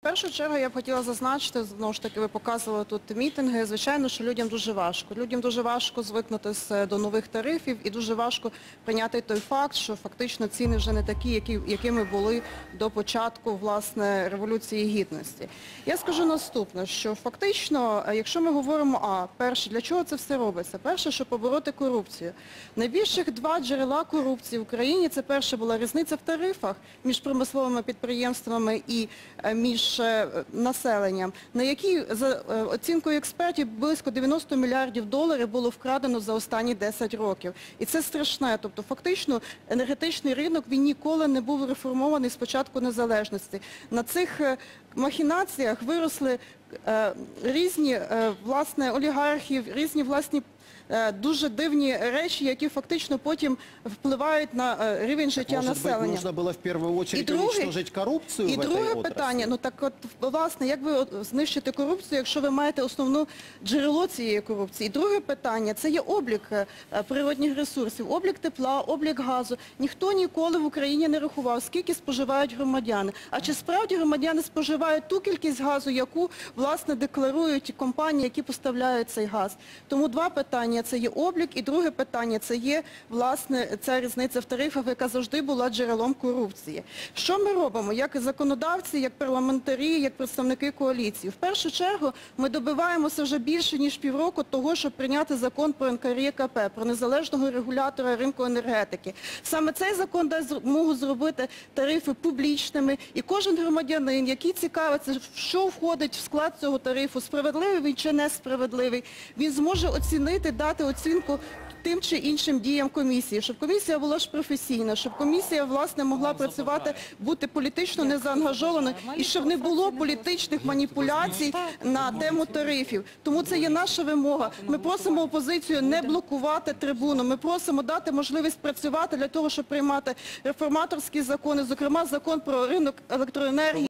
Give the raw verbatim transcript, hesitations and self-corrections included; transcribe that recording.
В першу чергу я б хотіла зазначити, знову ж таки, ви показували тут мітинги, звичайно, що людям дуже важко. Людям дуже важко звикнути до нових тарифів і дуже важко прийняти той факт, що фактично ціни вже не такі, які, якими були до початку, власне, Революції Гідності. Я скажу наступне, що фактично, якщо ми говоримо, а, перше, для чого це все робиться? Перше, щоб побороти корупцію. Найбільших два джерела корупції в Україні, це перше була різниця в тарифах між промисловими підприємствами і між населенням, на якій, за оцінкою експертів, близько дев'яносто мільярдів доларів було вкрадено за останні десять років. І це страшне. Тобто, фактично, енергетичний ринок, він ніколи не був реформований з початку незалежності. На цих махінаціях виросли е, різні, е, власне, олігархів, різні власні дуже дивні речі, які фактично потім впливають на рівень життя Может населення. Быть, нужно было в первую очередь і друге, уничтожить коррупцию і в этой друге отрасли? питання, ну так от, власне, як ви знищите корупцію, якщо ви маєте основну джерело цієї корупції? І друге питання, це є облік природних ресурсів, облік тепла, облік газу. Ніхто ніколи в Україні не рахував, скільки споживають громадяни. А чи справді громадяни споживають ту кількість газу, яку, власне, декларують компанії, які поставляють цей газ? Тому два питання. Це є облік, і друге питання – це є, власне, ця різниця в тарифах, яка завжди була джерелом корупції. Що ми робимо, як законодавці, як парламентарі, як представники коаліції? В першу чергу, ми добиваємося вже більше, ніж півроку того, щоб прийняти закон про ен ка ер є ка пе, про незалежного регулятора ринку енергетики. Саме цей закон дасть змогу зробити тарифи публічними, і кожен громадянин, який цікавиться, що входить в склад цього тарифу, справедливий він чи несправедливий, він зможе оцінити, дати оцінку тим чи іншим діям комісії, щоб комісія була ж професійна, щоб комісія, власне, могла працювати, бути політично незаангажованою і щоб не було політичних маніпуляцій на тему тарифів. Тому це є наша вимога. Ми просимо опозицію не блокувати трибуну, ми просимо дати можливість працювати для того, щоб приймати реформаторські закони, зокрема закон про ринок електроенергії.